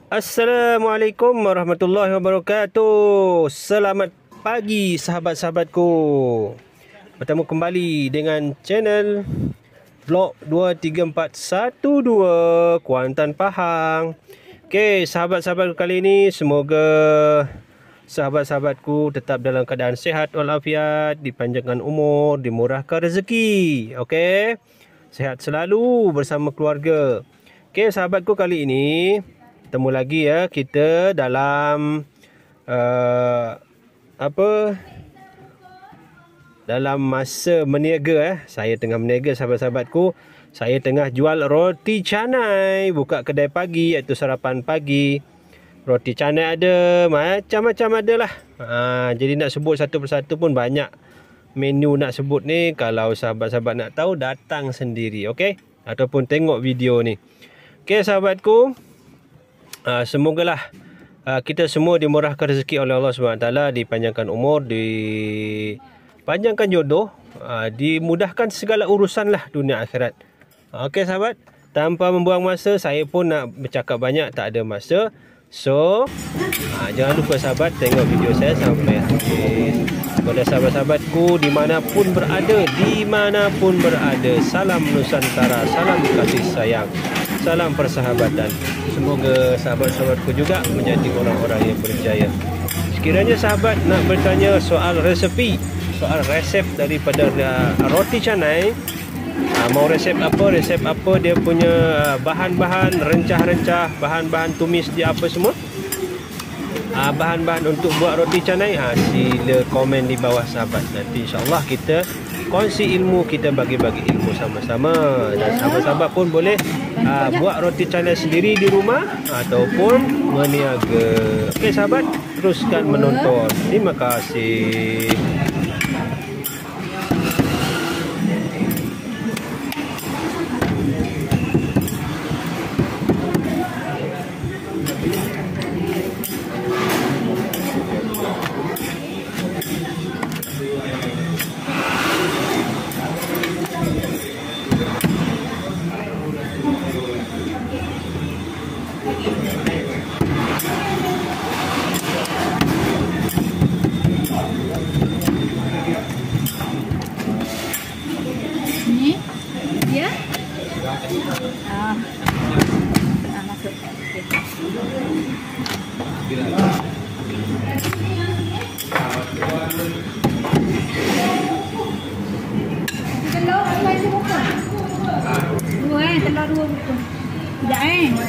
Assalamualaikum warahmatullahi wabarakatuh. Selamat pagi sahabat-sahabatku. Bertemu kembali dengan channel Vlog 23412 Kuantan Pahang. Okey, sahabat-sahabatku, kali ini semoga sahabat-sahabatku tetap dalam keadaan sihat walafiat, dipanjangkan umur, dimurahkan rezeki. Okey, sihat selalu bersama keluarga. Okey, sahabatku, kali ini ketemu lagi ya kita dalam dalam masa meniaga. Saya tengah meniaga, sahabat-sahabatku. Saya tengah jual roti canai, buka kedai pagi iaitu sarapan pagi. Roti canai ada, macam-macam ada lah. Jadi nak sebut satu persatu pun banyak menu nak sebut ni. Kalau sahabat-sahabat nak tahu, datang sendiri, okey? Ataupun tengok video ni. Okey, sahabatku, semogalah kita semua dimurahkan rezeki oleh Allah SWT, dipanjangkan umur, dipanjangkan jodoh, dimudahkan segala urusan lah dunia akhirat. Okey sahabat, tanpa membuang masa, saya pun nak bercakap banyak, tak ada masa. So, jangan lupa sahabat tengok video saya sampai habis. Kepada sahabat-sahabatku dimanapun berada, salam Nusantara, salam kasih sayang, salam persahabatan. Semoga sahabat-sahabatku juga menjadi orang-orang yang berjaya. Sekiranya sahabat nak bertanya soal resep daripada roti canai, mau resep apa, dia punya bahan-bahan, rencah-rencah, bahan-bahan tumis dia apa semua, bahan-bahan untuk buat roti canai, sila komen di bawah sahabat. Nanti insyaAllah kita kongsi ilmu, kita bagi-bagi ilmu sama-sama. Dan sahabat-sahabat pun boleh buat roti canai sendiri di rumah ataupun meniaga. Okey sahabat, teruskan menonton. Terima kasih. Telur dua buku. Sekejap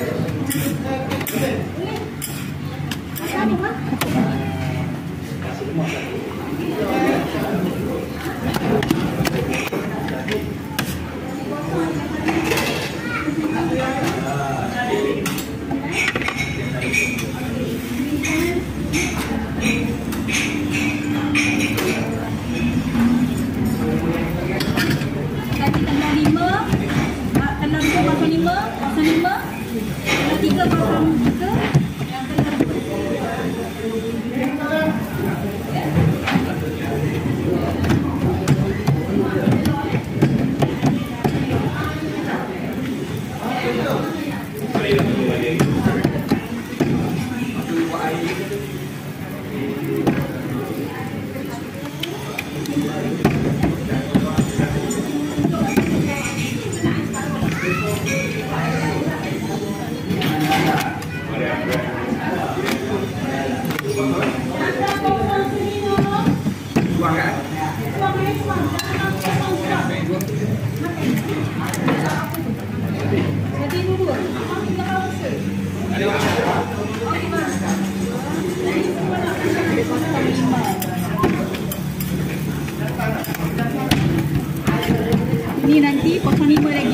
ni nanti 05 lagi.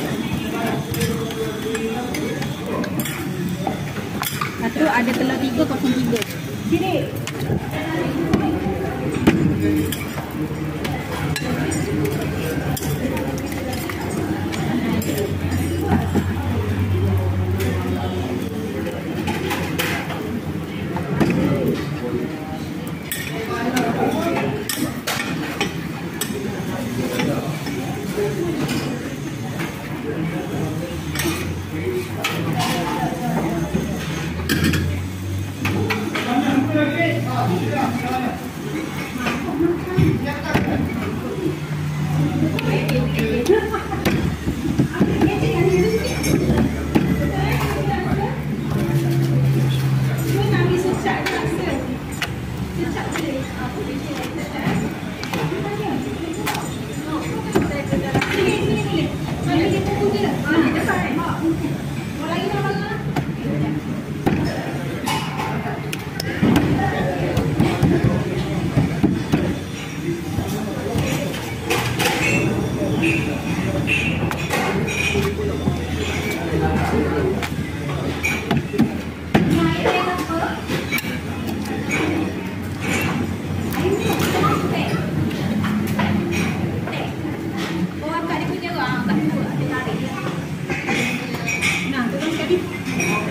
Satu ada telur 303. Sini.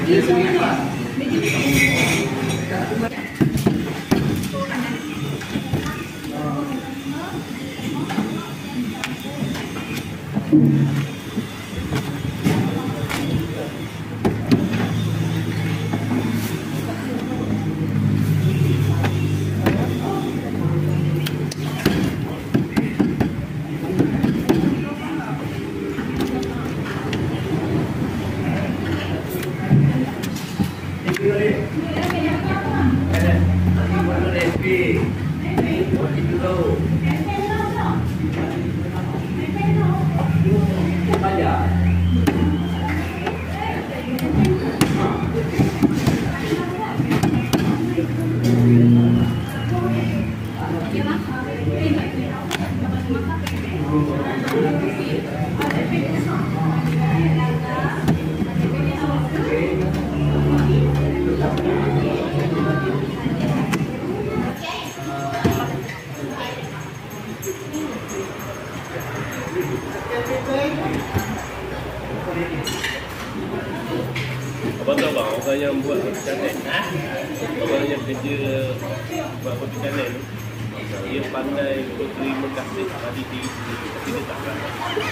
Abang tahu bang, orang yang buat roti canai, orang yang kerja buat roti canai ni, dia pandai untuk terima kasih pada diri sendiri, tapi dia tak pernah.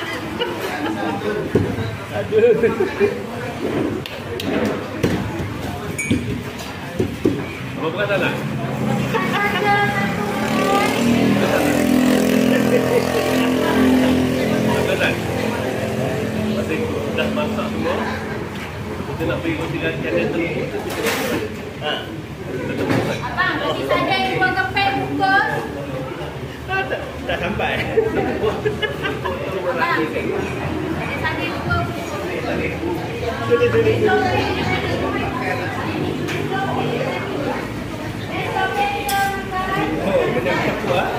Aduh. Abang bukan tak nak? Bukan tak? Masih dah masak semua. Kita nak pergi roti canai terus. Abang, tadi saja yang buang kepek bungkus. Tak sampai. Abang, tadi saja yang buang Oh, benda macam tu ah.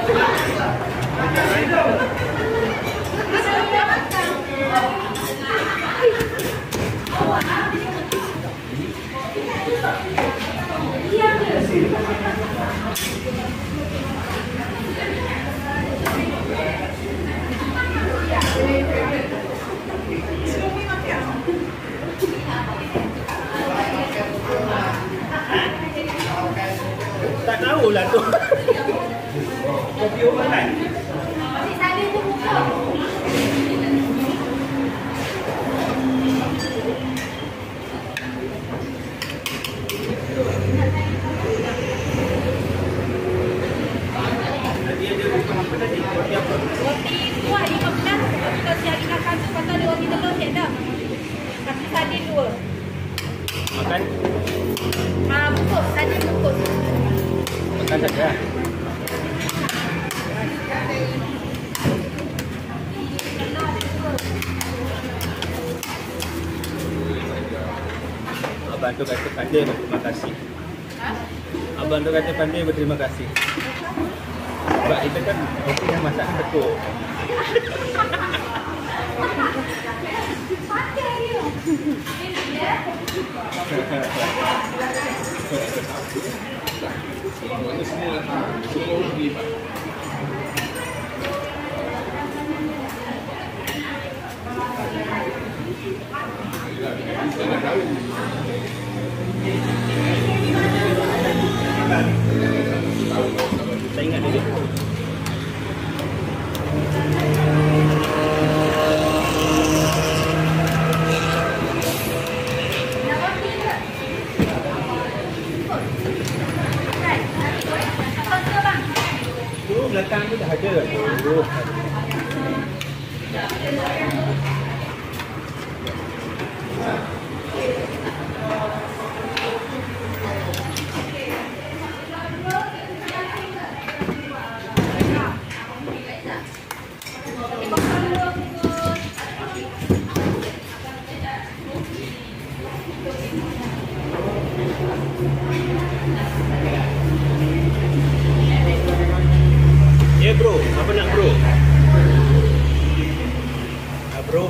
Tak tahulah tu. Kopi orang kan? Tadi saja tu buka. Roti kuah 15, kita siapkan satu pasal dia roti telur siap dah. Kasih sardin 2. Makan? Bungkus, sardin bungkus. Makan saja. Abang tu kata pandai berterima kasih. Abang tu kata pandai berterima kasih. Sebab kita kan roti yang masak kan betul. Saya ingat dia. Tu belakang tu dah ada. Oh. Ya bro, apa nak bro? Bro.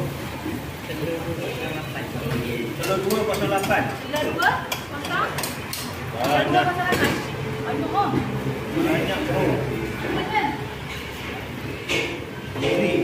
Telur 2 kosong 8. Telur 2, kosong. Banyak. Aduh. Banyak bro. Betul. Ini.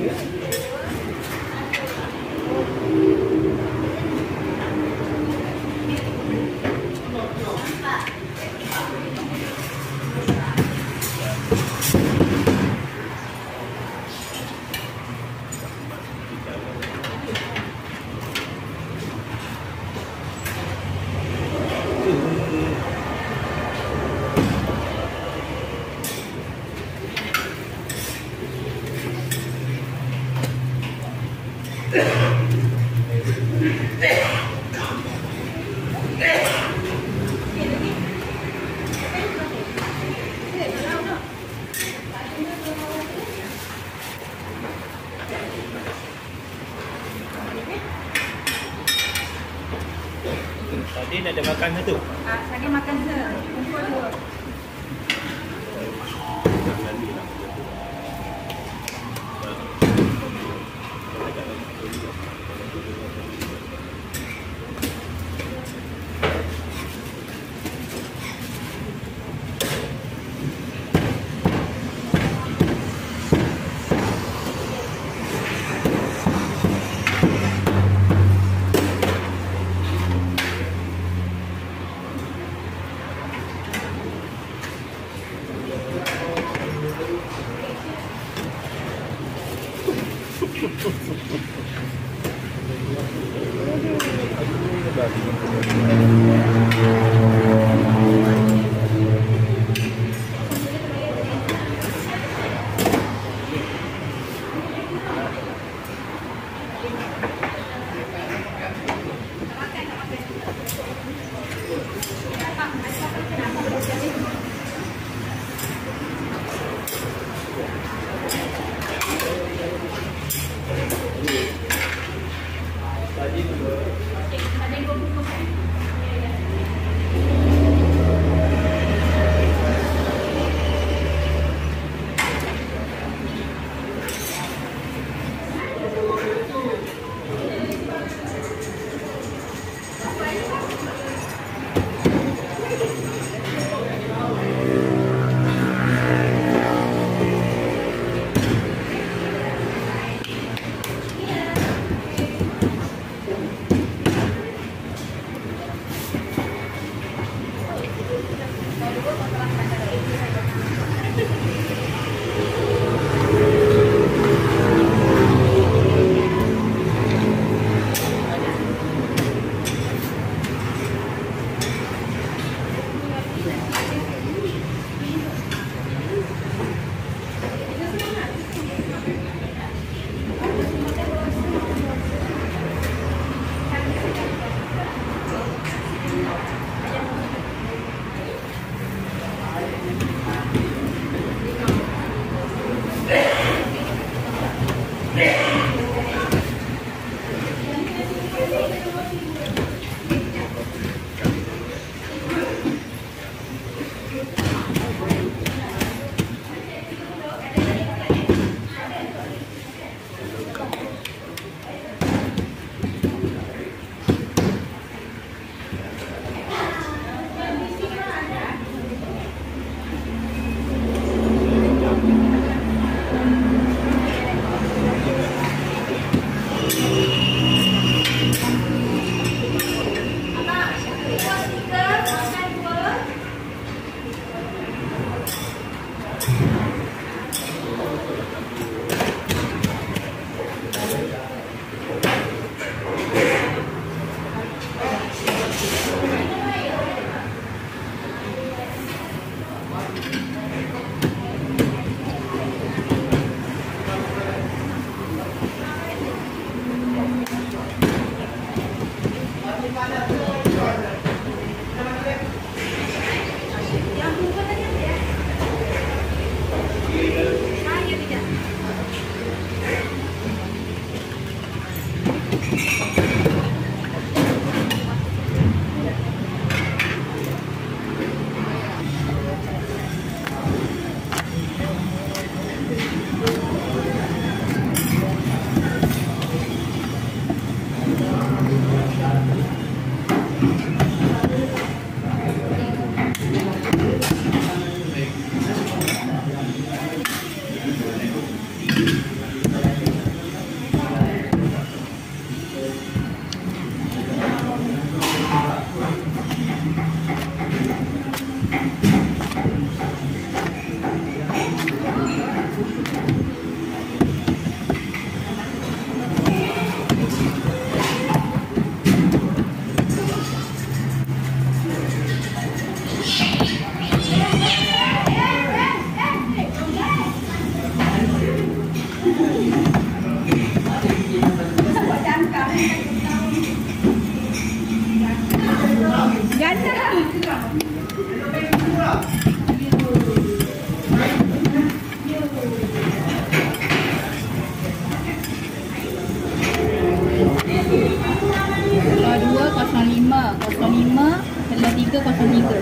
Tadi dah ada makan satu. Tadi makan kumpul 2. Jangan ni lah. 05 9303.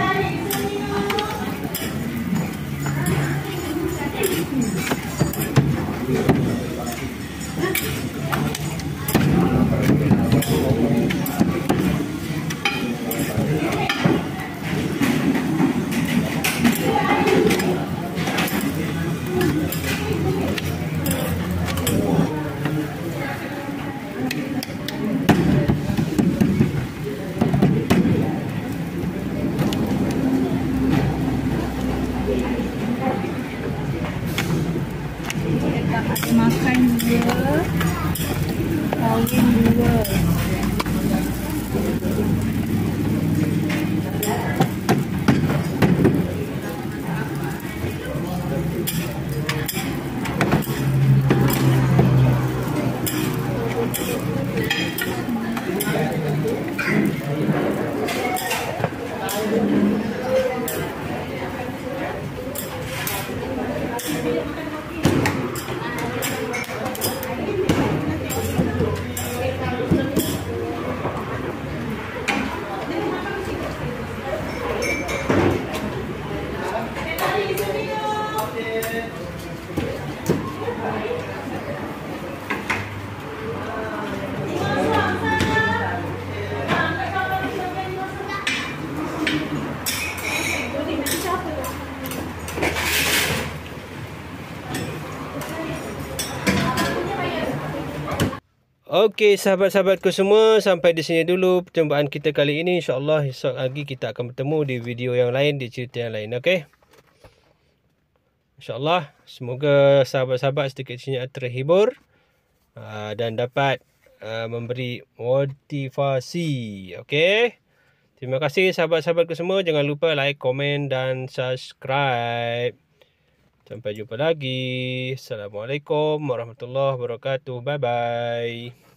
Makan 2, kahwin 2. Okey, sahabat-sahabatku semua, sampai di sini dulu perjumpaan kita kali ini. InsyaAllah esok lagi kita akan bertemu di video yang lain, di cerita yang lain. Okey, InsyaAllah semoga sahabat-sahabat sedikit sebanyak terhibur dan dapat memberi motivasi. Okey, terima kasih sahabat-sahabatku semua. Jangan lupa like, komen dan subscribe. Sampai jumpa lagi. Assalamualaikum warahmatullahi wabarakatuh. Bye-bye.